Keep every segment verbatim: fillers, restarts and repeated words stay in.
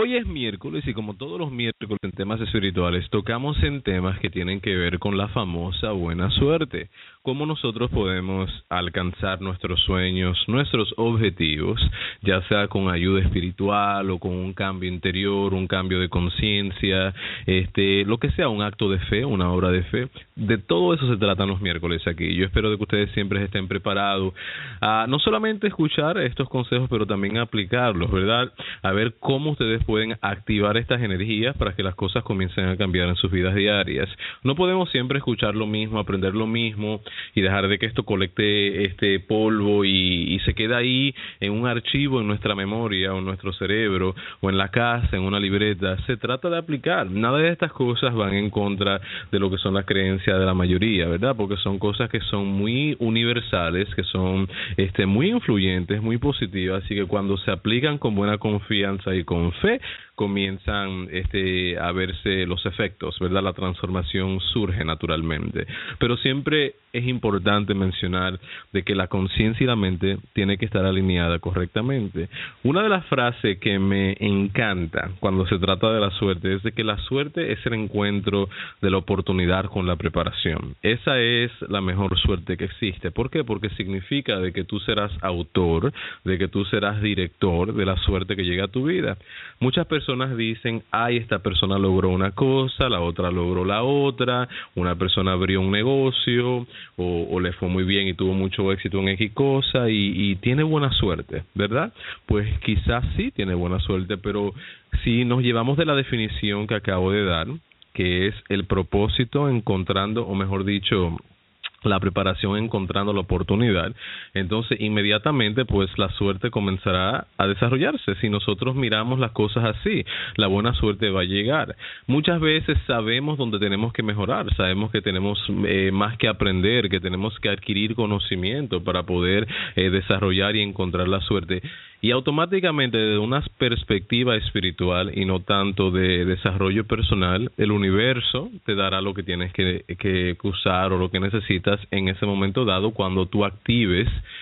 Hoy es miércoles y como todos los miércoles en temas espirituales tocamos en temas que tienen que ver con la famosa buena suerte. Cómo nosotros podemos alcanzar nuestros sueños, nuestros objetivos, ya sea con ayuda espiritual o con un cambio interior, un cambio de conciencia, este, lo que sea, un acto de fe, una obra de fe. De todo eso se tratan los miércoles aquí. Yo espero de que ustedes siempre estén preparados a no solamente escuchar estos consejos, pero también aplicarlos, ¿verdad? A ver cómo ustedes pueden activar estas energías para que las cosas comiencen a cambiar en sus vidas diarias. No podemos siempre escuchar lo mismo, aprender lo mismo y dejar de que esto colecte este polvo y, y se quede ahí en un archivo en nuestra memoria o en nuestro cerebro o en la casa, en una libreta. Se trata de aplicar. Nada de estas cosas van en contra de lo que son las creencias de la mayoría, ¿verdad? Porque son cosas que son muy universales, que son este muy influyentes, muy positivas, así que cuando se aplican con buena confianza y con fe, comienzan este a verse los efectos, ¿verdad? La transformación surge naturalmente. Pero siempre es importante mencionar de que la conciencia y la mente tiene que estar alineada correctamente. Una de las frases que me encanta cuando se trata de la suerte es de que la suerte es el encuentro de la oportunidad con la preparación. Esa es la mejor suerte que existe. ¿Por qué? Porque significa de que tú serás autor, de que tú serás director de la suerte que llega a tu vida. Muchas personas personas dicen, ay, esta persona logró una cosa, la otra logró la otra, una persona abrió un negocio o, o le fue muy bien y tuvo mucho éxito en X cosa y, y tiene buena suerte, ¿verdad? Pues quizás sí tiene buena suerte, pero si nos llevamos de la definición que acabo de dar, que es el propósito encontrando, o mejor dicho, la preparación encontrando la oportunidad, entonces inmediatamente pues la suerte comenzará a desarrollarse. Si nosotros miramos las cosas así, la buena suerte va a llegar. Muchas veces sabemos dónde tenemos que mejorar, sabemos que tenemos eh, más que aprender, que tenemos que adquirir conocimiento para poder eh, desarrollar y encontrar la suerte. Y automáticamente desde una perspectiva espiritual y no tanto de desarrollo personal, el universo te dará lo que tienes que, que usar o lo que necesitas en ese momento dado cuando tú actives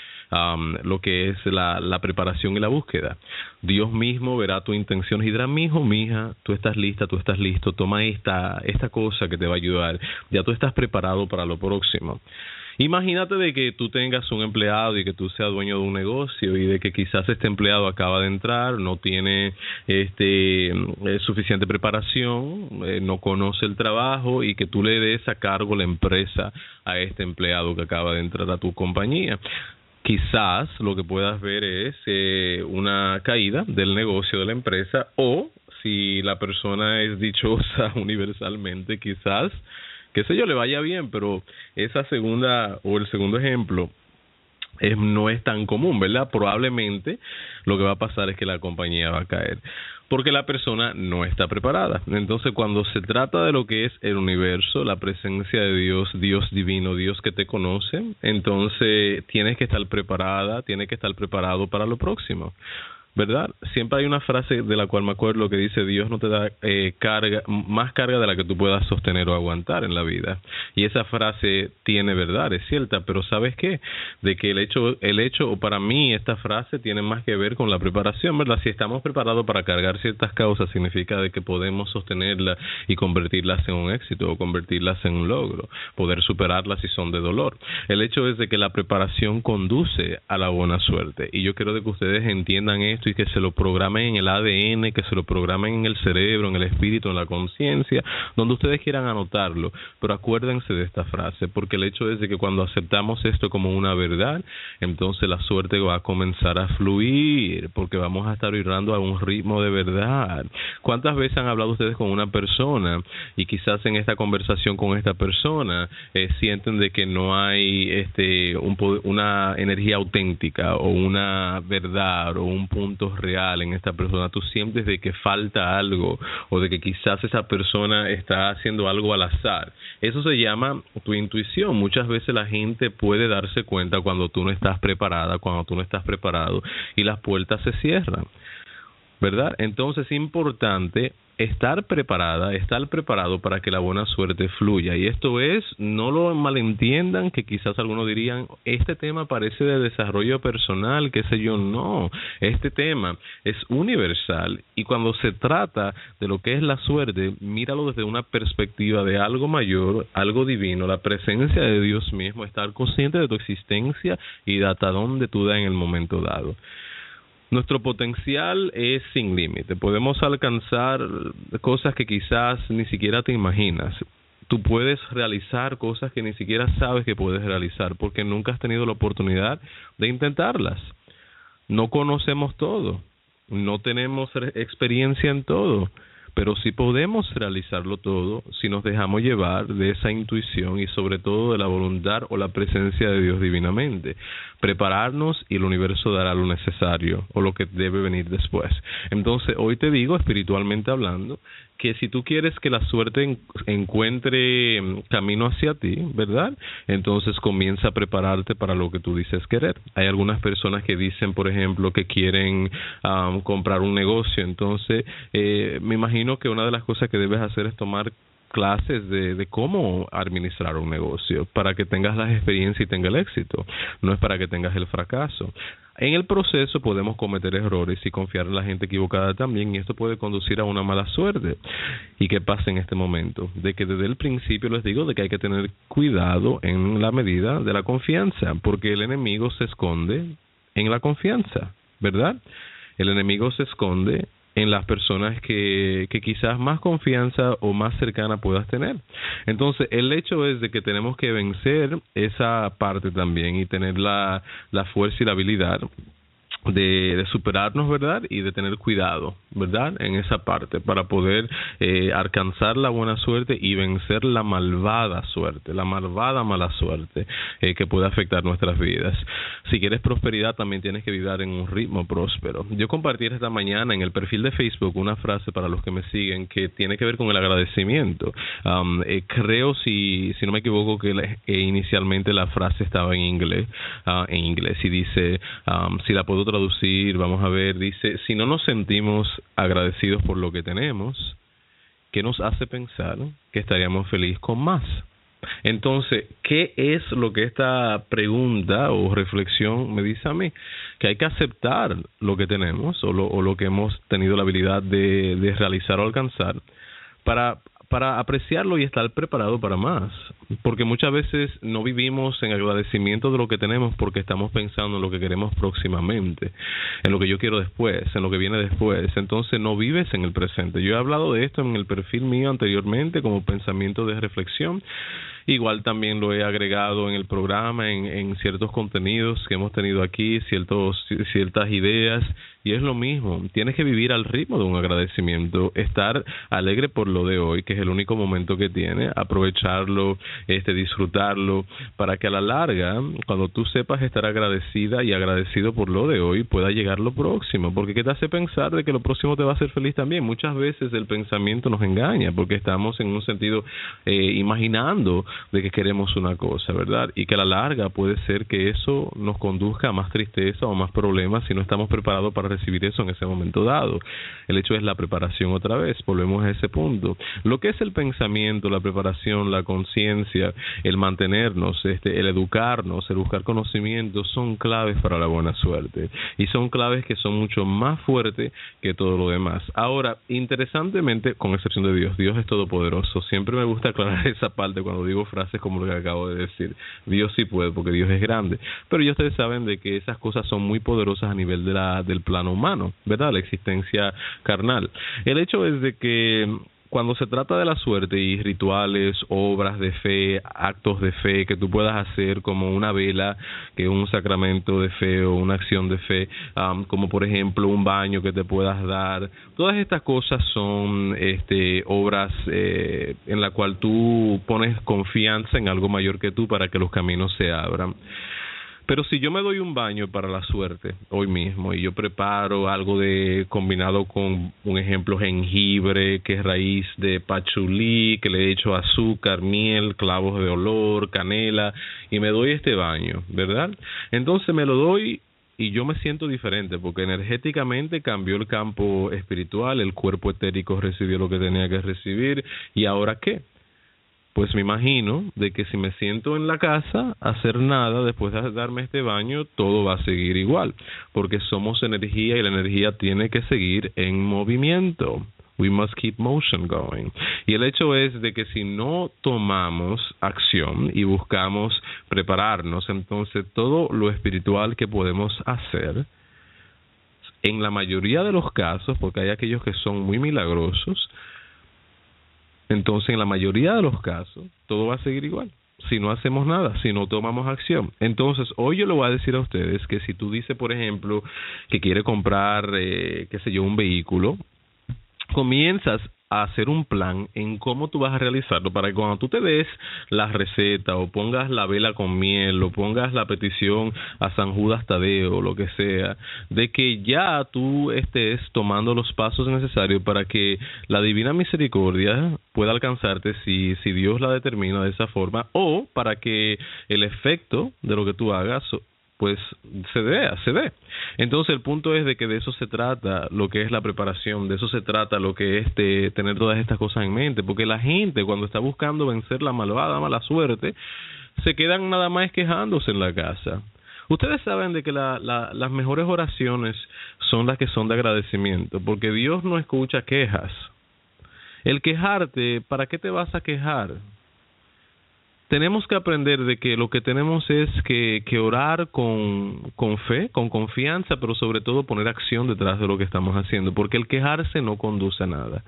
um, lo que es la, la preparación y la búsqueda. Dios mismo verá tu intención y dirá, mijo, mija, tú estás lista, tú estás listo, toma esta, esta cosa que te va a ayudar, ya tú estás preparado para lo próximo. Imagínate de que tú tengas un empleado y que tú seas dueño de un negocio y de que quizás este empleado acaba de entrar, no tiene este eh, suficiente preparación, eh, no conoce el trabajo y que tú le des a cargo la empresa a este empleado que acaba de entrar a tu compañía. Quizás lo que puedas ver es eh, una caída del negocio de la empresa o si la persona es dichosa universalmente, quizás qué sé yo, le vaya bien, pero esa segunda o el segundo ejemplo es, no es tan común, ¿verdad? Probablemente lo que va a pasar es que la compañía va a caer, porque la persona no está preparada. Entonces, cuando se trata de lo que es el universo, la presencia de Dios, Dios divino, Dios que te conoce, entonces tienes que estar preparada, tienes que estar preparado para lo próximo, ¿verdad? Siempre hay una frase de la cual me acuerdo que dice, Dios no te da eh, carga, más carga de la que tú puedas sostener o aguantar en la vida. Y esa frase tiene verdad, es cierta, pero ¿sabes qué? De que el hecho, el hecho, o para mí esta frase tiene más que ver con la preparación, ¿verdad? Si estamos preparados para cargar ciertas causas, significa de que podemos sostenerlas y convertirlas en un éxito o convertirlas en un logro, poder superarlas si son de dolor. El hecho es de que la preparación conduce a la buena suerte. Y yo quiero de que ustedes entiendan esto y que se lo programen en el A D N, que se lo programen en el cerebro, en el espíritu, en la conciencia, donde ustedes quieran anotarlo. Pero acuérdense de esta frase, porque el hecho es de que cuando aceptamos esto como una verdad, entonces la suerte va a comenzar a fluir, porque vamos a estar vibrando a un ritmo de verdad. ¿Cuántas veces han hablado ustedes con una persona y quizás en esta conversación con esta persona eh, sienten de que no hay este un, una energía auténtica o una verdad o un punto real en esta persona? Tú sientes de que falta algo o de que quizás esa persona está haciendo algo al azar. Eso se llama tu intuición. Muchas veces la gente puede darse cuenta cuando tú no estás preparada, cuando tú no estás preparado y las puertas se cierran, ¿verdad? Entonces es importante estar preparada, estar preparado para que la buena suerte fluya. Y esto es, no lo malentiendan, que quizás algunos dirían, este tema parece de desarrollo personal, qué sé yo. No, este tema es universal, y cuando se trata de lo que es la suerte, míralo desde una perspectiva de algo mayor, algo divino, la presencia de Dios mismo, estar consciente de tu existencia y de hasta dónde tú das en el momento dado. Nuestro potencial es sin límite. Podemos alcanzar cosas que quizás ni siquiera te imaginas. Tú puedes realizar cosas que ni siquiera sabes que puedes realizar porque nunca has tenido la oportunidad de intentarlas. No conocemos todo, no tenemos experiencia en todo, pero sí podemos realizarlo todo si nos dejamos llevar de esa intuición y sobre todo de la voluntad o la presencia de Dios divinamente. Prepararnos y el universo dará lo necesario o lo que debe venir después. Entonces, hoy te digo, espiritualmente hablando, que si tú quieres que la suerte en, encuentre camino hacia ti, ¿verdad? Entonces comienza a prepararte para lo que tú dices querer. Hay algunas personas que dicen, por ejemplo, que quieren um, comprar un negocio. Entonces, eh, me imagino que una de las cosas que debes hacer es tomar clases de, de cómo administrar un negocio para que tengas la experiencia y tengas el éxito. No es para que tengas el fracaso. En el proceso podemos cometer errores y confiar en la gente equivocada también, y esto puede conducir a una mala suerte. ¿Y qué pasa en este momento? De que desde el principio les digo de que hay que tener cuidado en la medida de la confianza, porque el enemigo se esconde en la confianza, ¿verdad? El enemigo se esconde en las personas que, que quizás más confianza o más cercana puedas tener. Entonces, el hecho es de que tenemos que vencer esa parte también y tener la, la fuerza y la habilidad de, de superarnos, ¿verdad? Y de tener cuidado, ¿verdad? En esa parte para poder eh, alcanzar la buena suerte y vencer la malvada suerte, la malvada mala suerte eh, que puede afectar nuestras vidas. Si quieres prosperidad, también tienes que vivir en un ritmo próspero. Yo compartí esta mañana en el perfil de Facebook una frase para los que me siguen que tiene que ver con el agradecimiento. Um, eh, creo, si, si no me equivoco, que la, eh, inicialmente la frase estaba en inglés, uh, en inglés y dice, um, si la puedo traducir, vamos a ver, dice, si no nos sentimos agradecidos por lo que tenemos, ¿qué nos hace pensar que estaríamos felices con más? Entonces, ¿qué es lo que esta pregunta o reflexión me dice a mí? Que hay que aceptar lo que tenemos o lo, o lo que hemos tenido la habilidad de, de realizar o alcanzar para para apreciarlo y estar preparado para más, porque muchas veces no vivimos en agradecimiento de lo que tenemos porque estamos pensando en lo que queremos próximamente, en lo que yo quiero después, en lo que viene después. Entonces no vives en el presente. Yo he hablado de esto en el perfil mío anteriormente como pensamiento de reflexión. Igual también lo he agregado en el programa, en, en ciertos contenidos que hemos tenido aquí, ciertos, ciertas ideas, y es lo mismo. Tienes que vivir al ritmo de un agradecimiento, estar alegre por lo de hoy, que es el único momento que tiene, aprovecharlo, este, disfrutarlo, para que a la larga, cuando tú sepas estar agradecida y agradecido por lo de hoy, pueda llegar lo próximo, porque ¿qué te hace pensar de que lo próximo te va a hacer feliz también? Muchas veces el pensamiento nos engaña, porque estamos en un sentido eh, imaginando de que queremos una cosa, ¿verdad? Y que a la larga puede ser que eso nos conduzca a más tristeza o más problemas si no estamos preparados para recibir eso en ese momento dado. El hecho es la preparación otra vez, volvemos a ese punto. Lo que es el pensamiento, la preparación, la conciencia, el mantenernos, este, el educarnos, el buscar conocimiento, son claves para la buena suerte. Y son claves que son mucho más fuertes que todo lo demás. Ahora, interesantemente, con excepción de Dios, Dios es todopoderoso. Siempre me gusta aclarar esa parte cuando digo frases como lo que acabo de decir. Dios sí puede porque Dios es grande, pero ya ustedes saben de que esas cosas son muy poderosas a nivel de la del plano humano, ¿verdad? La existencia carnal. El hecho es de que cuando se trata de la suerte y rituales, obras de fe, actos de fe que tú puedas hacer como una vela, que es un sacramento de fe o una acción de fe, um, como por ejemplo un baño que te puedas dar, todas estas cosas son este, obras eh, en la cual tú pones confianza en algo mayor que tú para que los caminos se abran. Pero si yo me doy un baño para la suerte hoy mismo y yo preparo algo de combinado con, un ejemplo, jengibre, que es raíz de pachulí, que le echo azúcar, miel, clavos de olor, canela, y me doy este baño, ¿verdad? Entonces me lo doy y yo me siento diferente porque energéticamente cambió el campo espiritual, el cuerpo etérico recibió lo que tenía que recibir, ¿y ahora qué? Pues me imagino de que si me siento en la casa a hacer nada después de darme este baño, todo va a seguir igual, porque somos energía y la energía tiene que seguir en movimiento. We must keep motion going. Y el hecho es de que si no tomamos acción y buscamos prepararnos, entonces todo lo espiritual que podemos hacer, en la mayoría de los casos, porque hay aquellos que son muy milagrosos, entonces en la mayoría de los casos todo va a seguir igual. Si no hacemos nada, si no tomamos acción. Entonces, hoy yo le voy a decir a ustedes que si tú dices, por ejemplo, que quiere comprar, eh, qué sé yo, un vehículo, comienzas a hacer un plan en cómo tú vas a realizarlo para que cuando tú te des la receta o pongas la vela con miel o pongas la petición a San Judas Tadeo o lo que sea, de que ya tú estés tomando los pasos necesarios para que la divina misericordia pueda alcanzarte si, si Dios la determina de esa forma, o para que el efecto de lo que tú hagas pues se dé, se dé. Entonces el punto es de que de eso se trata lo que es la preparación, de eso se trata lo que es de tener todas estas cosas en mente, porque la gente cuando está buscando vencer la malvada mala suerte, se quedan nada más quejándose en la casa. Ustedes saben de que la, la, las mejores oraciones son las que son de agradecimiento, porque Dios no escucha quejas. El quejarte, ¿para qué te vas a quejar? Tenemos que aprender de que lo que tenemos es que, que orar con, con fe, con confianza, pero sobre todo poner acción detrás de lo que estamos haciendo, porque el quejarse no conduce a nada.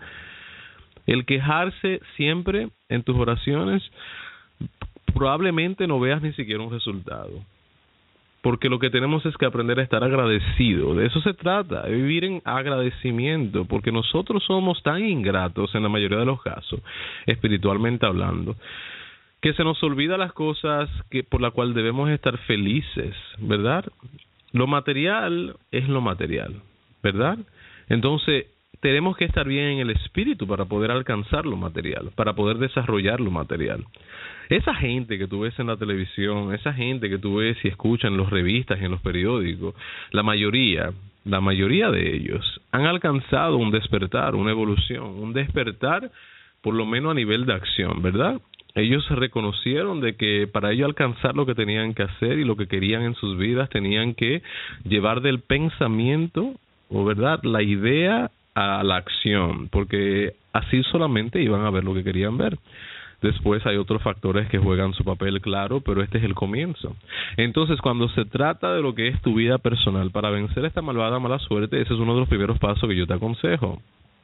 El quejarse siempre en tus oraciones, probablemente no veas ni siquiera un resultado, porque lo que tenemos es que aprender a estar agradecido. De eso se trata, de vivir en agradecimiento, porque nosotros somos tan ingratos en la mayoría de los casos, espiritualmente hablando, que se nos olvida las cosas que por las cuales debemos estar felices, ¿verdad? Lo material es lo material, ¿verdad? Entonces, tenemos que estar bien en el espíritu para poder alcanzar lo material, para poder desarrollar lo material. Esa gente que tú ves en la televisión, esa gente que tú ves y escuchas en las revistas y en los periódicos, la mayoría, la mayoría de ellos han alcanzado un despertar, una evolución, un despertar por lo menos a nivel de acción, ¿verdad? Ellos reconocieron de que para ellos alcanzar lo que tenían que hacer y lo que querían en sus vidas, tenían que llevar del pensamiento, o verdad, la idea a la acción, porque así solamente iban a ver lo que querían ver. Después hay otros factores que juegan su papel, claro, pero este es el comienzo. Entonces, cuando se trata de lo que es tu vida personal, para vencer esta malvada mala suerte, ese es uno de los primeros pasos que yo te aconsejo.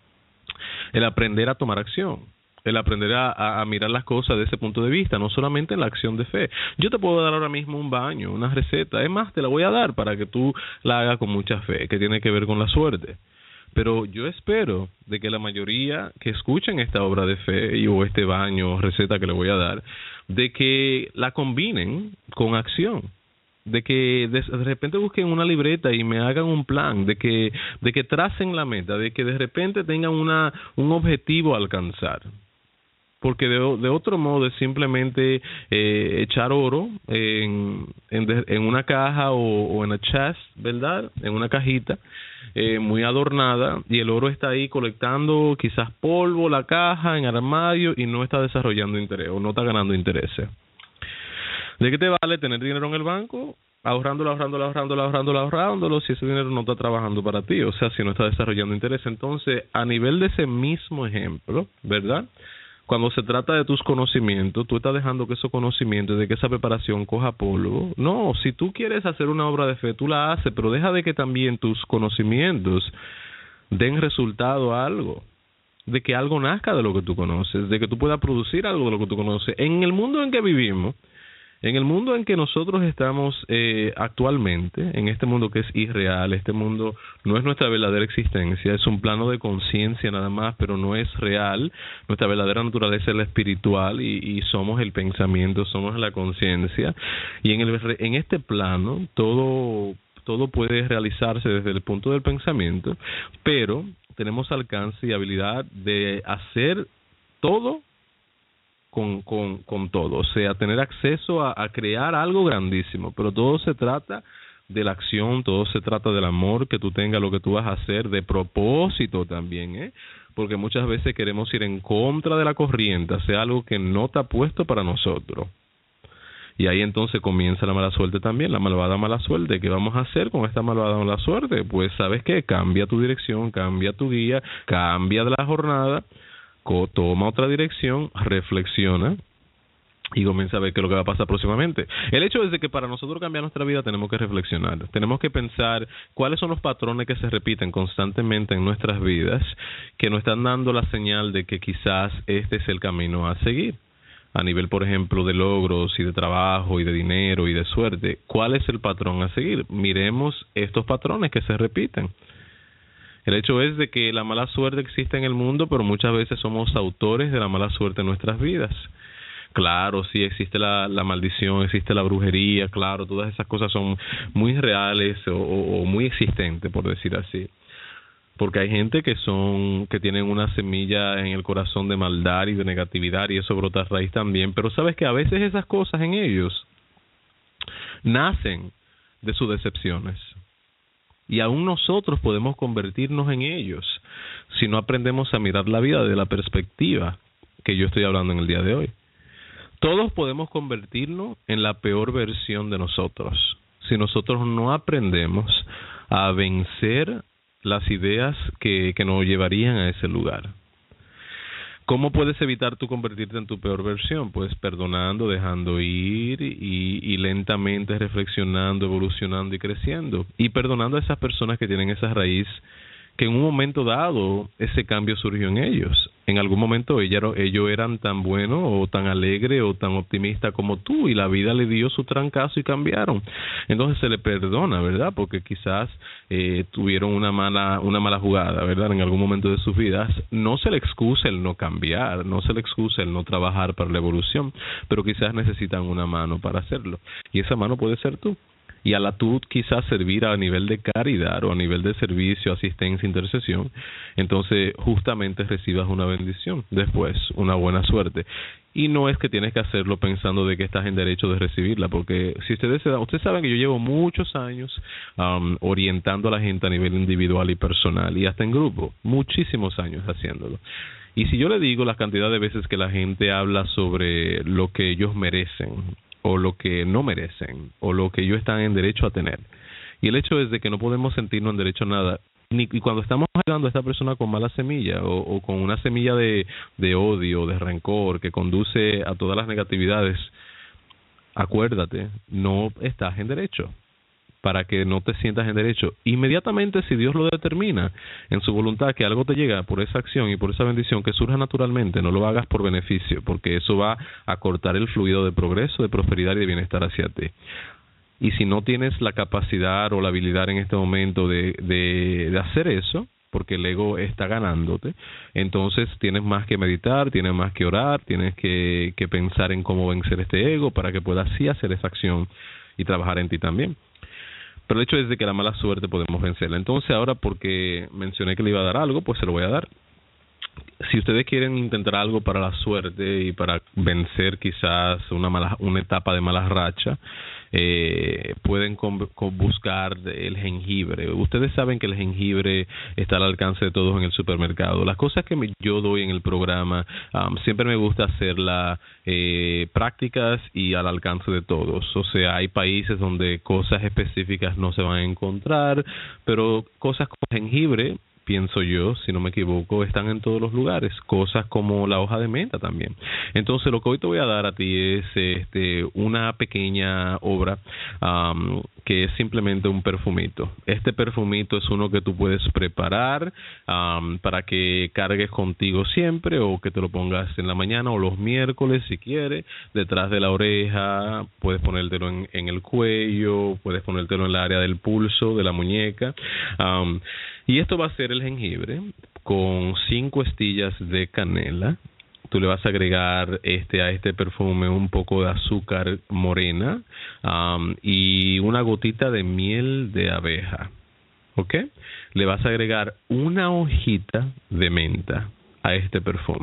El aprender a tomar acción. El aprender a, a mirar las cosas de ese punto de vista, no solamente en la acción de fe. Yo te puedo dar ahora mismo un baño, una receta, es más, te la voy a dar para que tú la hagas con mucha fe, que tiene que ver con la suerte. Pero yo espero de que la mayoría que escuchen esta obra de fe y, o este baño o receta que le voy a dar, de que la combinen con acción. De que de, de repente busquen una libreta y me hagan un plan, de que de que tracen la meta, de que de repente tengan una un objetivo a alcanzar. Porque de, de otro modo es simplemente eh, echar oro en, en, de, en una caja o, o en a chest, ¿verdad? En una cajita eh, muy adornada, y el oro está ahí colectando quizás polvo, la caja, en armario, y no está desarrollando interés o no está ganando intereses. ¿De qué te vale tener dinero en el banco? Ahorrándolo, ahorrándolo, ahorrándolo, ahorrándolo, ahorrándolo, si ese dinero no está trabajando para ti, o sea, si no está desarrollando interés. Entonces, a nivel de ese mismo ejemplo, ¿verdad? Cuando se trata de tus conocimientos, tú estás dejando que esos conocimientos, de que esa preparación coja polvo. No, si tú quieres hacer una obra de fe, tú la haces, pero deja de que también tus conocimientos den resultado a algo. De que algo nazca de lo que tú conoces, de que tú puedas producir algo de lo que tú conoces. En el mundo en que vivimos, en el mundo en que nosotros estamos eh, actualmente, en este mundo que es irreal, este mundo no es nuestra verdadera existencia, es un plano de conciencia nada más, pero no es real. Nuestra verdadera naturaleza es la espiritual y, y somos el pensamiento, somos la conciencia. Y en, el, en este plano todo, todo puede realizarse desde el punto del pensamiento, pero tenemos alcance y habilidad de hacer todo Con, con, con todo, o sea, tener acceso a, a crear algo grandísimo, pero todo se trata de la acción, todo se trata del amor que tú tengas, lo que tú vas a hacer, de propósito también, ¿eh? Porque muchas veces queremos ir en contra de la corriente, hacer algo que no está puesto para nosotros. Y ahí entonces comienza la mala suerte también, la malvada mala suerte. ¿Qué vamos a hacer con esta malvada mala suerte? Pues, ¿sabes qué? Cambia tu dirección, cambia tu guía, cambia de la jornada, toma otra dirección, reflexiona y comienza a ver qué es lo que va a pasar próximamente. El hecho es de que para nosotros cambiar nuestra vida tenemos que reflexionar, tenemos que pensar cuáles son los patrones que se repiten constantemente en nuestras vidas que nos están dando la señal de que quizás este es el camino a seguir. A nivel, por ejemplo, de logros y de trabajo y de dinero y de suerte, ¿cuál es el patrón a seguir? Miremos estos patrones que se repiten. El hecho es de que la mala suerte existe en el mundo, pero muchas veces somos autores de la mala suerte en nuestras vidas. Claro, sí, existe la, la maldición, existe la brujería, claro, todas esas cosas son muy reales o, o, o muy existentes, por decir así. Porque hay gente que son que tienen una semilla en el corazón de maldad y de negatividad y eso brota a raíz también, pero sabes que a veces esas cosas en ellos nacen de sus decepciones y aún nosotros podemos convertirnos en ellos si no aprendemos a mirar la vida desde la perspectiva que yo estoy hablando en el día de hoy. Todos podemos convertirnos en la peor versión de nosotros si nosotros no aprendemos a vencer las ideas que, que nos llevarían a ese lugar. ¿Cómo puedes evitar tú convertirte en tu peor versión? Pues perdonando, dejando ir y, y lentamente reflexionando, evolucionando y creciendo. Y perdonando a esas personas que tienen esa raíz que en un momento dado ese cambio surgió en ellos. En algún momento ellos, ellos eran tan buenos o tan alegres o tan optimistas como tú y la vida le dio su trancazo y cambiaron. Entonces se le perdona, ¿verdad? Porque quizás eh, tuvieron una mala una mala jugada, ¿verdad? En algún momento de sus vidas. No se le excusa el no cambiar, no se le excusa el no trabajar para la evolución, pero quizás necesitan una mano para hacerlo. Y esa mano puede ser tú. Y a la tú quizás servir a nivel de caridad o a nivel de servicio, asistencia, intercesión, entonces justamente recibas una bendición, después una buena suerte. Y no es que tienes que hacerlo pensando de que estás en derecho de recibirla, porque si ustedes se dan, ustedes saben que yo llevo muchos años um, orientando a la gente a nivel individual y personal y hasta en grupo, muchísimos años haciéndolo. Y si yo le digo la cantidad de veces que la gente habla sobre lo que ellos merecen, o lo que no merecen, o lo que ellos están en derecho a tener. Y el hecho es de que no podemos sentirnos en derecho a nada, ni y cuando estamos ayudando a esta persona con mala semilla, o, o con una semilla de, de odio, de rencor, que conduce a todas las negatividades, acuérdate, no estás en derecho, para que no te sientas en derecho. Inmediatamente, si Dios lo determina en su voluntad que algo te llega por esa acción y por esa bendición que surja naturalmente, no lo hagas por beneficio, porque eso va a cortar el fluido de progreso, de prosperidad y de bienestar hacia ti. Y si no tienes la capacidad o la habilidad en este momento de, de, de hacer eso, porque el ego está ganándote, entonces tienes más que meditar, tienes más que orar, tienes que, que pensar en cómo vencer este ego para que puedas sí hacer esa acción y trabajar en ti también. Pero el hecho es de que la mala suerte podemos vencerla. Entonces ahora, porque mencioné que le iba a dar algo, pues se lo voy a dar. Si ustedes quieren intentar algo para la suerte y para vencer quizás una mala una etapa de mala racha, eh, pueden con, con buscar el jengibre. Ustedes saben que el jengibre está al alcance de todos en el supermercado. Las cosas que me, yo doy en el programa, um, siempre me gusta hacerlas eh, prácticas y al alcance de todos. O sea, hay países donde cosas específicas no se van a encontrar, pero cosas como jengibre, pienso yo, si no me equivoco, están en todos los lugares. Cosas como la hoja de menta también. Entonces, lo que hoy te voy a dar a ti es este una pequeña obra um, que es simplemente un perfumito. Este perfumito es uno que tú puedes preparar um, para que cargues contigo siempre, o que te lo pongas en la mañana o los miércoles si quieres, detrás de la oreja. Puedes ponértelo en, en el cuello, puedes ponértelo en el área del pulso, de la muñeca. Um, y esto va a ser el jengibre con cinco estillas de canela. Tú le vas a agregar este a este perfume un poco de azúcar morena um, y una gotita de miel de abeja. ¿Ok? Le vas a agregar una hojita de menta a este perfume.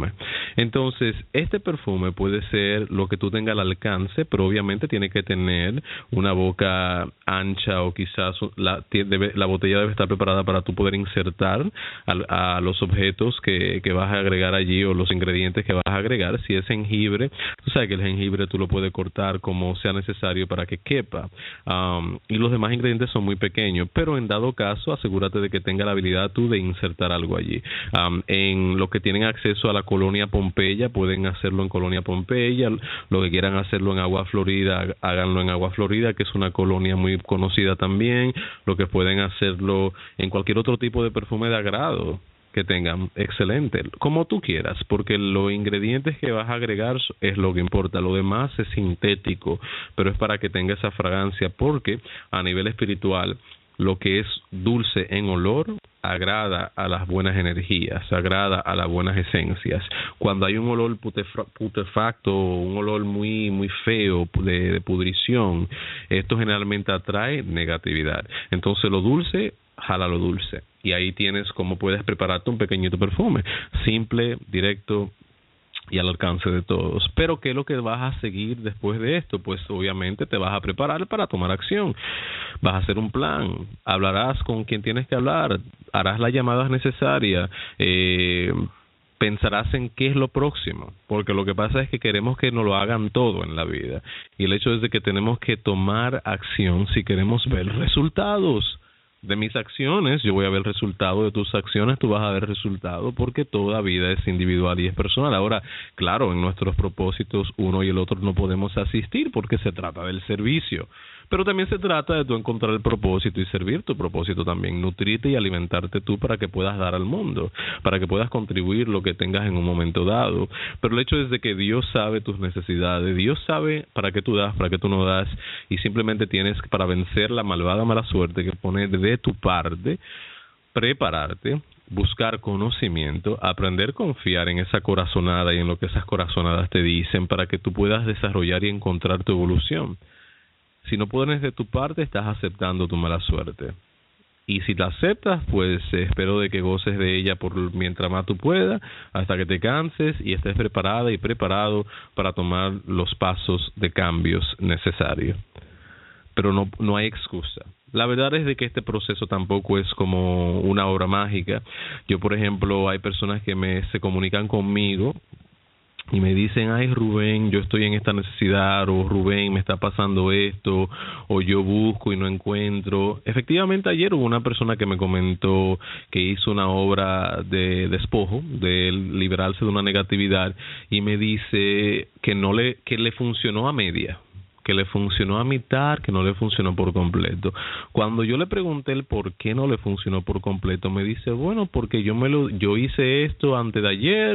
Entonces, este perfume puede ser lo que tú tengas al alcance, pero obviamente tiene que tener una boca ancha o quizás la, debe, la botella debe estar preparada para tú poder insertar a, a los objetos que, que vas a agregar allí o los ingredientes que vas a agregar. Si es jengibre, tú sabes que el jengibre tú lo puedes cortar como sea necesario para que quepa. Um, y los demás ingredientes son muy pequeños, pero en dado caso, asegúrate de que tenga la habilidad tú de insertar algo allí. Um, en los que tienen acceso a la colonia Pompeya, pueden hacerlo en colonia Pompeya. Lo que quieran hacerlo en Agua Florida, háganlo en Agua Florida, que es una colonia muy conocida también. Lo que pueden hacerlo en cualquier otro tipo de perfume de agrado que tengan, excelente, como tú quieras, porque los ingredientes que vas a agregar es lo que importa, lo demás es sintético, pero es para que tenga esa fragancia, porque a nivel espiritual, lo que es dulce en olor agrada a las buenas energías, agrada a las buenas esencias. Cuando hay un olor putefacto, un olor muy muy feo de, de pudrición, esto generalmente atrae negatividad. Entonces lo dulce jala lo dulce. Y ahí tienes cómo puedes prepararte un pequeñito perfume, simple, directo y al alcance de todos. Pero ¿qué es lo que vas a seguir después de esto? Pues obviamente te vas a preparar para tomar acción. Vas a hacer un plan, hablarás con quien tienes que hablar, harás las llamadas necesarias, eh, pensarás en qué es lo próximo, porque lo que pasa es que queremos que nos lo hagan todo en la vida. Y el hecho es de que tenemos que tomar acción si queremos ver resultados. De mis acciones, yo voy a ver el resultado, de tus acciones tú vas a ver el resultado, porque toda vida es individual y es personal. Ahora, claro, en nuestros propósitos uno y el otro no podemos asistir porque se trata del servicio, pero también se trata de tú encontrar el propósito y servir tu propósito también, nutrirte y alimentarte tú para que puedas dar al mundo, para que puedas contribuir lo que tengas en un momento dado. Pero el hecho es de que Dios sabe tus necesidades, Dios sabe para qué tú das, para qué tú no das, y simplemente tienes para vencer la malvada mala suerte que pone de tu parte, prepararte, buscar conocimiento, aprender a confiar en esa corazonada y en lo que esas corazonadas te dicen para que tú puedas desarrollar y encontrar tu evolución. Si no pones de tu parte, estás aceptando tu mala suerte. Y si la aceptas, pues eh, espero de que goces de ella por mientras más tú puedas, hasta que te canses y estés preparada y preparado para tomar los pasos de cambios necesarios. Pero no, no hay excusa. La verdad es de que este proceso tampoco es como una obra mágica. Yo, por ejemplo, hay personas que me se comunican conmigo y me dicen, ay Rubén, yo estoy en esta necesidad, o Rubén, me está pasando esto, o yo busco y no encuentro. Efectivamente, ayer hubo una persona que me comentó que hizo una obra de despojo, de liberarse de una negatividad, y me dice que no le, que le funcionó a media, que le funcionó a mitad, que no le funcionó por completo. Cuando yo le pregunté el por qué no le funcionó por completo, me dice, bueno, porque yo me lo, yo hice esto antes de ayer,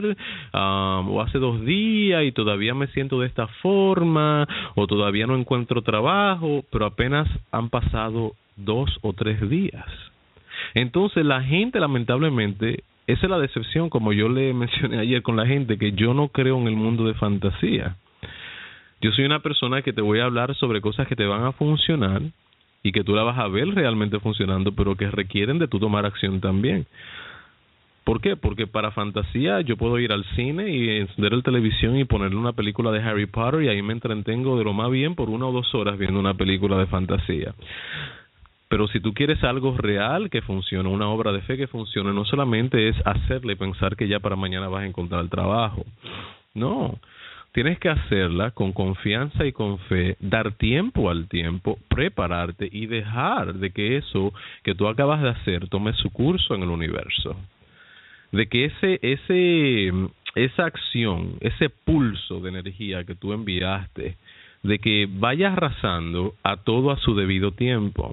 um, o hace dos días, y todavía me siento de esta forma, o todavía no encuentro trabajo, pero apenas han pasado dos o tres días. Entonces la gente, lamentablemente, esa es la decepción, como yo le mencioné ayer con la gente, que yo no creo en el mundo de fantasía. Yo soy una persona que te voy a hablar sobre cosas que te van a funcionar y que tú la vas a ver realmente funcionando, pero que requieren de tú tomar acción también. ¿Por qué? Porque para fantasía yo puedo ir al cine y encender la televisión y ponerle una película de Harry Potter y ahí me entretengo de lo más bien por una o dos horas viendo una película de fantasía. Pero si tú quieres algo real que funcione, una obra de fe que funcione, no solamente es hacerla y pensar que ya para mañana vas a encontrar el trabajo. No. Tienes que hacerla con confianza y con fe, dar tiempo al tiempo, prepararte y dejar de que eso que tú acabas de hacer tome su curso en el universo. De que ese, ese, esa acción, ese pulso de energía que tú enviaste, de que vaya arrasando a todo a su debido tiempo.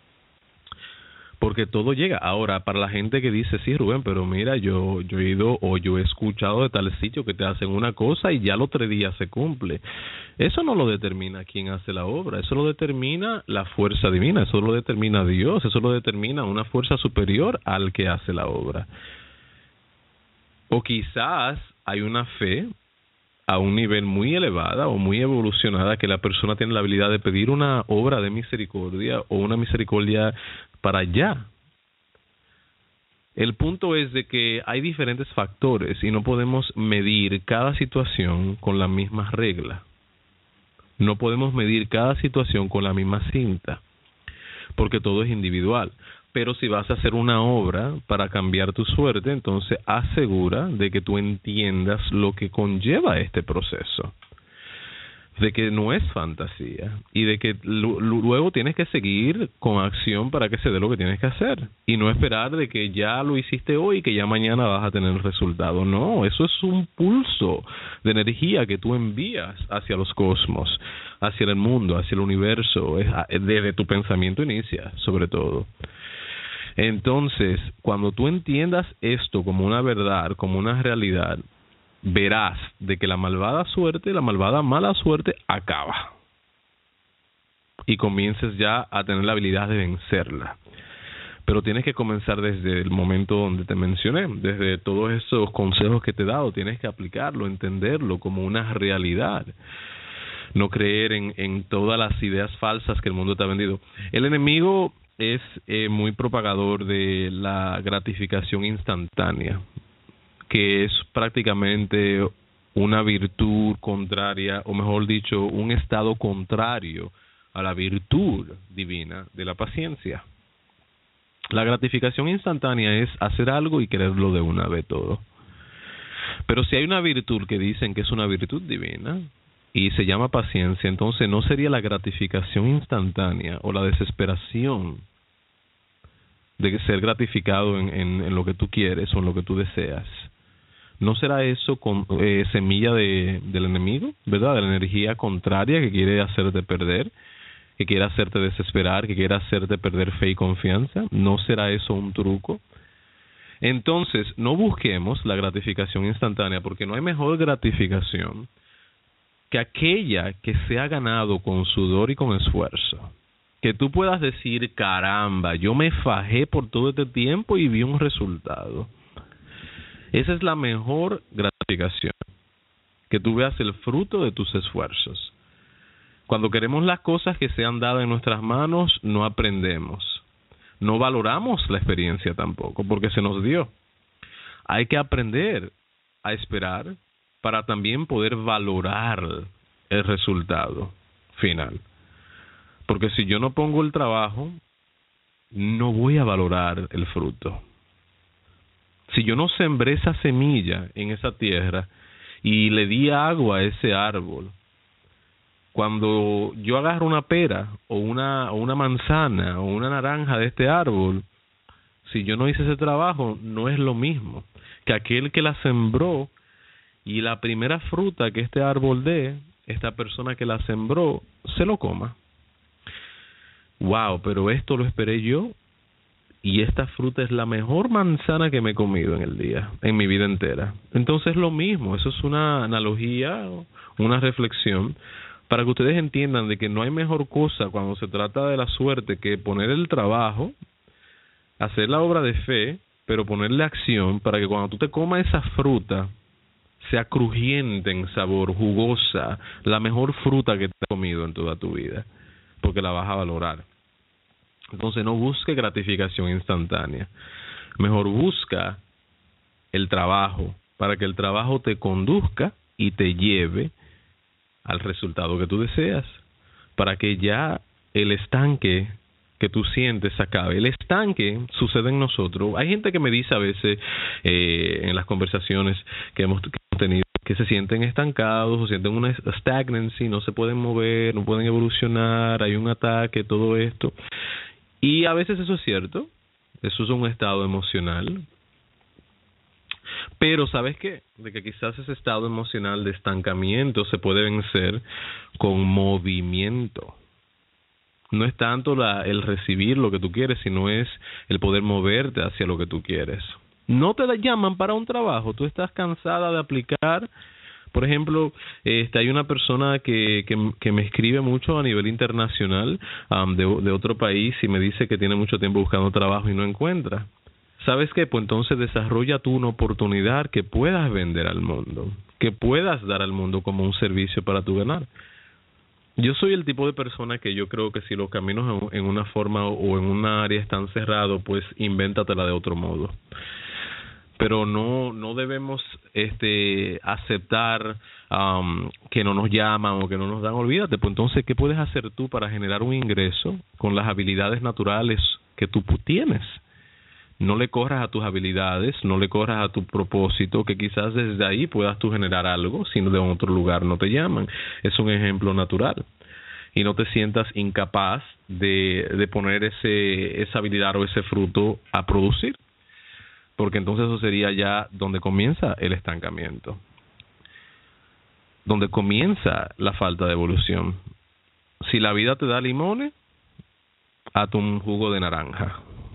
Porque todo llega. Ahora, para la gente que dice, sí, Rubén, pero mira, yo yo he ido o yo he escuchado de tal sitio que te hacen una cosa y ya los tres días se cumple. Eso no lo determina quién hace la obra, eso lo determina la fuerza divina, eso lo determina Dios, eso lo determina una fuerza superior al que hace la obra. O quizás hay una fe a un nivel muy elevada o muy evolucionada que la persona tiene la habilidad de pedir una obra de misericordia o una misericordia para allá. El punto es de que hay diferentes factores y no podemos medir cada situación con la misma regla. No podemos medir cada situación con la misma cinta, porque todo es individual. Pero si vas a hacer una obra para cambiar tu suerte, entonces asegura de que tú entiendas lo que conlleva este proceso, de que no es fantasía y de que luego tienes que seguir con acción para que se dé lo que tienes que hacer y no esperar de que ya lo hiciste hoy y que ya mañana vas a tener el resultado. No, eso es un pulso de energía que tú envías hacia los cosmos, hacia el mundo, hacia el universo, desde tu pensamiento inicia, sobre todo. Entonces, cuando tú entiendas esto como una verdad, como una realidad, verás de que la malvada suerte, la malvada mala suerte acaba. Y comiences ya a tener la habilidad de vencerla. Pero tienes que comenzar desde el momento donde te mencioné, desde todos esos consejos que te he dado. Tienes que aplicarlo, entenderlo como una realidad. No creer en, en todas las ideas falsas que el mundo te ha vendido. El enemigo es eh, muy propagador de la gratificación instantánea, que es prácticamente una virtud contraria, o mejor dicho, un estado contrario a la virtud divina de la paciencia. La gratificación instantánea es hacer algo y quererlo de una vez todo. Pero si hay una virtud que dicen que es una virtud divina y se llama paciencia, entonces no sería la gratificación instantánea o la desesperación de ser gratificado en, en, en lo que tú quieres o en lo que tú deseas. ¿No será eso con, eh, semilla de, del enemigo, verdad? De la energía contraria que quiere hacerte perder, que quiere hacerte desesperar, que quiere hacerte perder fe y confianza. ¿No será eso un truco? Entonces, no busquemos la gratificación instantánea, porque no hay mejor gratificación que aquella que se ha ganado con sudor y con esfuerzo. Que tú puedas decir, caramba, yo me fajé por todo este tiempo y vi un resultado. Esa es la mejor gratificación, que tú veas el fruto de tus esfuerzos. Cuando queremos las cosas que se han dado en nuestras manos, no aprendemos. No valoramos la experiencia tampoco, porque se nos dio. Hay que aprender a esperar para también poder valorar el resultado final. Porque si yo no pongo el trabajo, no voy a valorar el fruto. Si yo no sembré esa semilla en esa tierra y le di agua a ese árbol, cuando yo agarro una pera o una, o una manzana o una naranja de este árbol, si yo no hice ese trabajo, no es lo mismo que aquel que la sembró y la primera fruta que este árbol dé, esta persona que la sembró, se lo coma. Wow, pero esto lo esperé yo y esta fruta es la mejor manzana que me he comido en el día, en mi vida entera. Entonces lo mismo, eso es una analogía, una reflexión, para que ustedes entiendan de que no hay mejor cosa cuando se trata de la suerte que poner el trabajo, hacer la obra de fe, pero ponerle acción para que cuando tú te comas esa fruta, sea crujiente en sabor, jugosa, la mejor fruta que te has comido en toda tu vida, porque la vas a valorar. Entonces no busque gratificación instantánea. Mejor busca el trabajo para que el trabajo te conduzca y te lleve al resultado que tú deseas, para que ya el estanque que tú sientes acabe. El estanque sucede en nosotros. Hay gente que me dice a veces eh, en las conversaciones que hemos, que hemos tenido que se sienten estancados o sienten una stagnancy, no se pueden mover, no pueden evolucionar, hay un ataque, todo esto. Y a veces eso es cierto, eso es un estado emocional. Pero ¿sabes qué? De que quizás ese estado emocional de estancamiento se puede vencer con movimiento. No es tanto la, el recibir lo que tú quieres, sino es el poder moverte hacia lo que tú quieres. No te llaman para un trabajo, tú estás cansada de aplicar. Por ejemplo, este, hay una persona que, que, que me escribe mucho a nivel internacional um, de, de otro país y me dice que tiene mucho tiempo buscando trabajo y no encuentra. ¿Sabes qué? Pues entonces desarrolla tú una oportunidad que puedas vender al mundo, que puedas dar al mundo como un servicio para tu ganar. Yo soy el tipo de persona que yo creo que si los caminos en una forma o en una área están cerrados, pues invéntatela de otro modo. Pero no no debemos este aceptar um, que no nos llaman o que no nos dan. Olvídate, pues entonces, ¿qué puedes hacer tú para generar un ingreso con las habilidades naturales que tú tienes? No le corras a tus habilidades, no le corras a tu propósito, que quizás desde ahí puedas tú generar algo, si de otro lugar no te llaman. Es un ejemplo natural. Y no te sientas incapaz de, de poner ese esa habilidad o ese fruto a producir, porque entonces eso sería ya donde comienza el estancamiento, donde comienza la falta de evolución. Si la vida te da limones, hazte un jugo de naranja.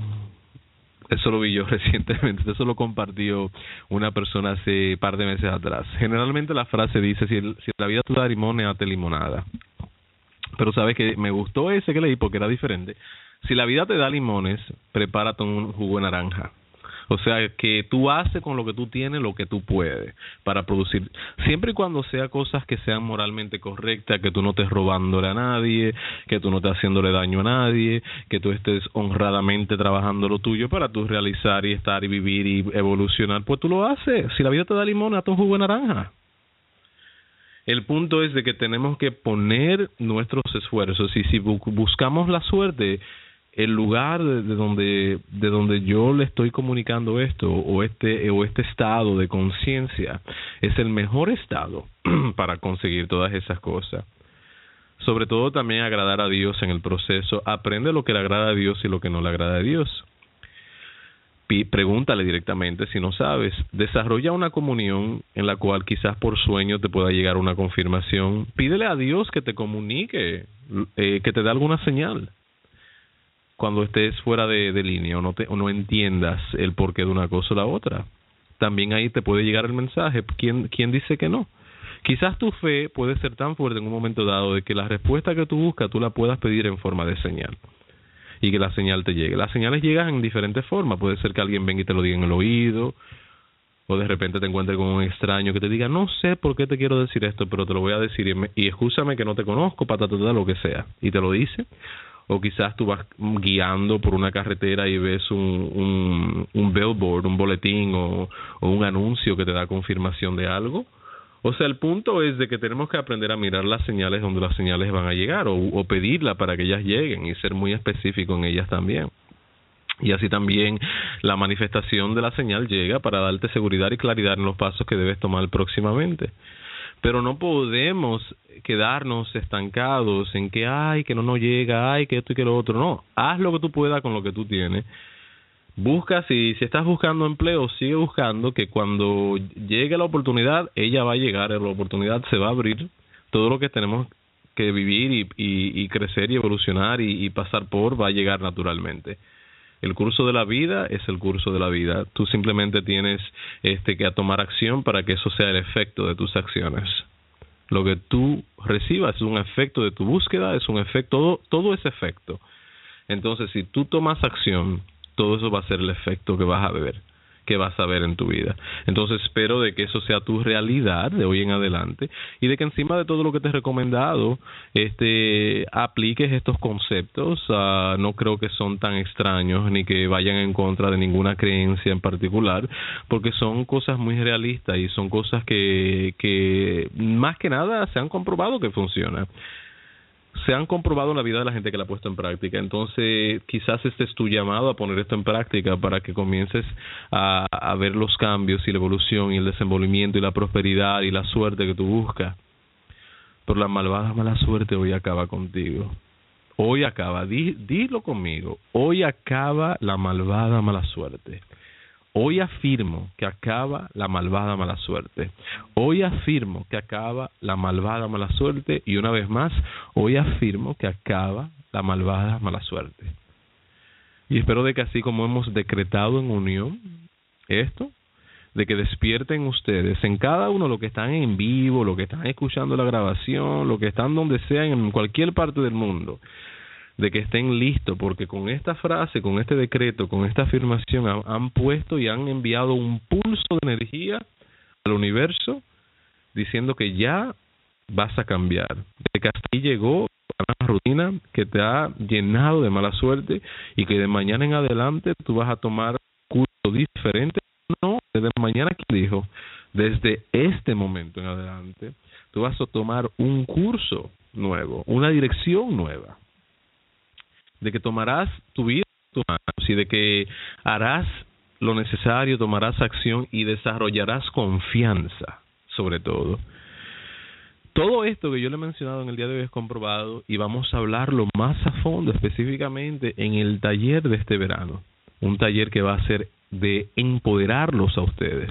Eso lo vi yo recientemente, eso lo compartió una persona hace un par de meses atrás. Generalmente la frase dice, si, el, si la vida te da limones, hazte limonada. Pero sabes que me gustó ese que leí porque era diferente. Si la vida te da limones, prepárate un jugo de naranja. O sea, que tú haces con lo que tú tienes lo que tú puedes para producir. Siempre y cuando sea cosas que sean moralmente correctas, que tú no estés robándole a nadie, que tú no estés haciéndole daño a nadie, que tú estés honradamente trabajando lo tuyo para tú realizar y estar y vivir y evolucionar, pues tú lo haces. Si la vida te da limón, hazte un jugo de naranja. El punto es de que tenemos que poner nuestros esfuerzos, y si bu- buscamos la suerte, el lugar de, de donde de donde yo le estoy comunicando esto o este o este estado de conciencia es el mejor estado para conseguir todas esas cosas. Sobre todo también agradar a Dios en el proceso. Aprende lo que le agrada a Dios y lo que no le agrada a Dios. P- pregúntale directamente si no sabes. Desarrolla una comunión en la cual quizás por sueño te pueda llegar una confirmación. Pídele a Dios que te comunique, eh, que te dé alguna señal cuando estés fuera de, de línea o no, te, o no entiendas el porqué de una cosa o la otra. También ahí te puede llegar el mensaje. ¿Quién, quién dice que no? Quizás tu fe puede ser tan fuerte en un momento dado de que la respuesta que tú buscas tú la puedas pedir en forma de señal y que la señal te llegue. Las señales llegan en diferentes formas. Puede ser que alguien venga y te lo diga en el oído, o de repente te encuentres con un extraño que te diga, no sé por qué te quiero decir esto, pero te lo voy a decir y, me, y excúsame que no te conozco, patatata, lo que sea, y te lo dice. O quizás tú vas guiando por una carretera y ves un, un, un billboard, un boletín o, o un anuncio que te da confirmación de algo. O sea, el punto es de que tenemos que aprender a mirar las señales donde las señales van a llegar, o, o pedirla para que ellas lleguen y ser muy específico en ellas también. Y así también la manifestación de la señal llega para darte seguridad y claridad en los pasos que debes tomar próximamente. Pero no podemos quedarnos estancados en que, ay, que no nos llega, ay, que esto y que lo otro. No, haz lo que tú puedas con lo que tú tienes. Busca, si, si estás buscando empleo, sigue buscando, que cuando llegue la oportunidad, ella va a llegar, la oportunidad se va a abrir. Todo lo que tenemos que vivir y, y, y crecer y evolucionar y, y pasar por va a llegar naturalmente. El curso de la vida es el curso de la vida. Tú simplemente tienes este que tomar acción para que eso sea el efecto de tus acciones. Lo que tú recibas es un efecto de tu búsqueda, es un efecto, todo, todo es efecto. Entonces, si tú tomas acción, todo eso va a ser el efecto que vas a ver, que vas a ver en tu vida. Entonces, espero de que eso sea tu realidad de hoy en adelante y de que encima de todo lo que te he recomendado, este, apliques estos conceptos. Uh, no creo que son tan extraños ni que vayan en contra de ninguna creencia en particular, porque son cosas muy realistas y son cosas que, que más que nada se han comprobado que funcionan. Se han comprobado en la vida de la gente que la ha puesto en práctica. Entonces, quizás este es tu llamado a poner esto en práctica para que comiences a, a ver los cambios y la evolución y el desenvolvimiento y la prosperidad y la suerte que tú buscas. Pero la malvada mala suerte hoy acaba contigo. Hoy acaba, di, dilo conmigo, hoy acaba la malvada mala suerte. Hoy afirmo que acaba la malvada mala suerte. Hoy afirmo que acaba la malvada mala suerte. Y una vez más, hoy afirmo que acaba la malvada mala suerte. Y espero de que así como hemos decretado en unión esto, de que despierten ustedes en cada uno, los que están en vivo, los que están escuchando la grabación, los que están donde sea, en cualquier parte del mundo, de que estén listos, porque con esta frase, con este decreto, con esta afirmación han, han puesto y han enviado un pulso de energía al universo diciendo que ya vas a cambiar. De que hasta ahí llegó una rutina que te ha llenado de mala suerte y que de mañana en adelante tú vas a tomar un curso diferente. No, desde mañana, ¿quién dijo? Desde este momento en adelante, tú vas a tomar un curso nuevo, una dirección nueva. De que tomarás tu vida en tus manos y de que harás lo necesario, tomarás acción y desarrollarás confianza, sobre todo. Todo esto que yo le he mencionado en el día de hoy es comprobado y vamos a hablarlo más a fondo, específicamente en el taller de este verano. Un taller que va a ser de empoderarlos a ustedes,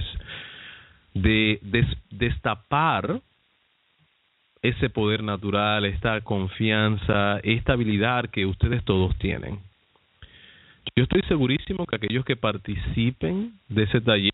de des- destapar ese poder natural, esta confianza, esta habilidad que ustedes todos tienen. Yo estoy segurísimo que aquellos que participen de ese taller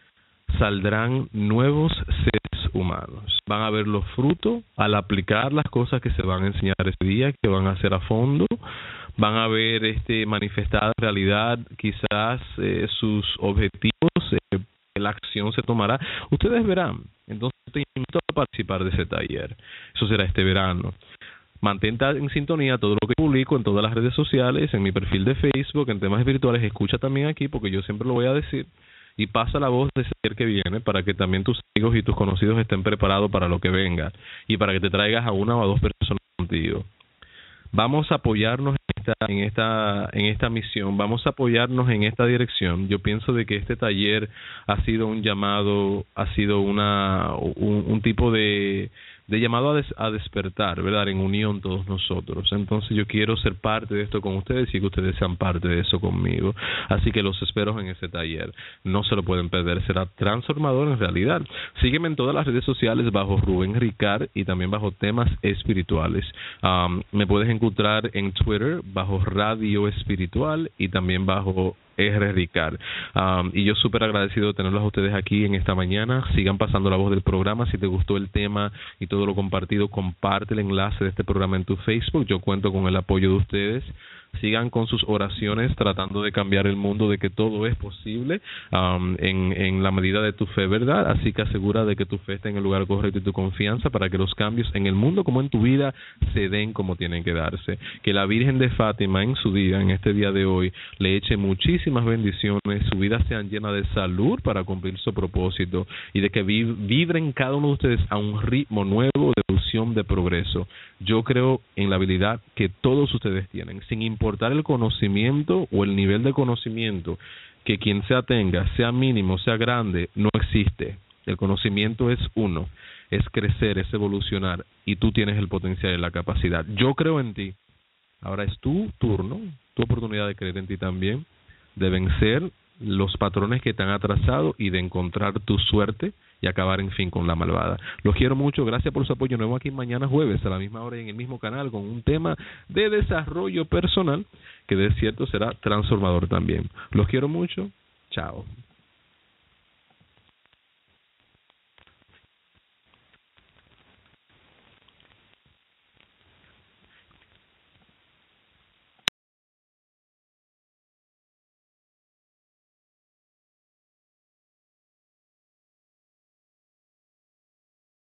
saldrán nuevos seres humanos. Van a ver los frutos al aplicar las cosas que se van a enseñar ese día, que van a hacer a fondo. Van a ver este manifestada en realidad quizás eh, sus objetivos, eh, la acción se tomará. Ustedes verán. Entonces te invito a participar de ese taller. Eso será este verano. Mantente en sintonía todo lo que publico en todas las redes sociales, en mi perfil de Facebook, en temas espirituales. Escucha también aquí porque yo siempre lo voy a decir. Y pasa la voz de ese taller que viene para que también tus amigos y tus conocidos estén preparados para lo que venga. Y para que te traigas a una o a dos personas contigo. Vamos a apoyarnos en esta, en esta en esta misión, vamos a apoyarnos en esta dirección. Yo pienso de que este taller ha sido un llamado, ha sido una un, un tipo de, de llamado a, des, a despertar, ¿verdad? En unión todos nosotros. Entonces yo quiero ser parte de esto con ustedes y que ustedes sean parte de eso conmigo. Así que los espero en ese taller. No se lo pueden perder, será transformador en realidad. Sígueme en todas las redes sociales bajo Rubén Ricard y también bajo temas espirituales. Um, me puedes encontrar en Twitter bajo Radio Espiritual y también bajo R. Ricard. Um, y yo súper agradecido de tenerlos a ustedes aquí en esta mañana. Sigan pasando la voz del programa. Si te gustó el tema y todo lo compartido, comparte el enlace de este programa en tu Facebook. Yo cuento con el apoyo de ustedes. Sigan con sus oraciones tratando de cambiar el mundo, de que todo es posible um, en, en la medida de tu fe, ¿verdad? Así que asegura de que tu fe esté en el lugar correcto y tu confianza para que los cambios en el mundo como en tu vida se den como tienen que darse. Que la Virgen de Fátima en su día, en este día de hoy, le eche muchísimas bendiciones, su vida sea llena de salud para cumplir su propósito y de que vibren cada uno de ustedes a un ritmo nuevo de evolución, de progreso. Yo creo en la habilidad que todos ustedes tienen, sin importar el conocimiento o el nivel de conocimiento que quien sea tenga, sea mínimo, sea grande, no existe. El conocimiento es uno, es crecer, es evolucionar y tú tienes el potencial y la capacidad. Yo creo en ti. Ahora es tu turno, tu oportunidad de creer en ti también, de vencer los patrones que te han atrasado y de encontrar tu suerte y acabar en fin con la malvada. Los quiero mucho, gracias por su apoyo. Nos vemos aquí mañana jueves a la misma hora y en el mismo canal con un tema de desarrollo personal que de cierto será transformador también. Los quiero mucho, chao.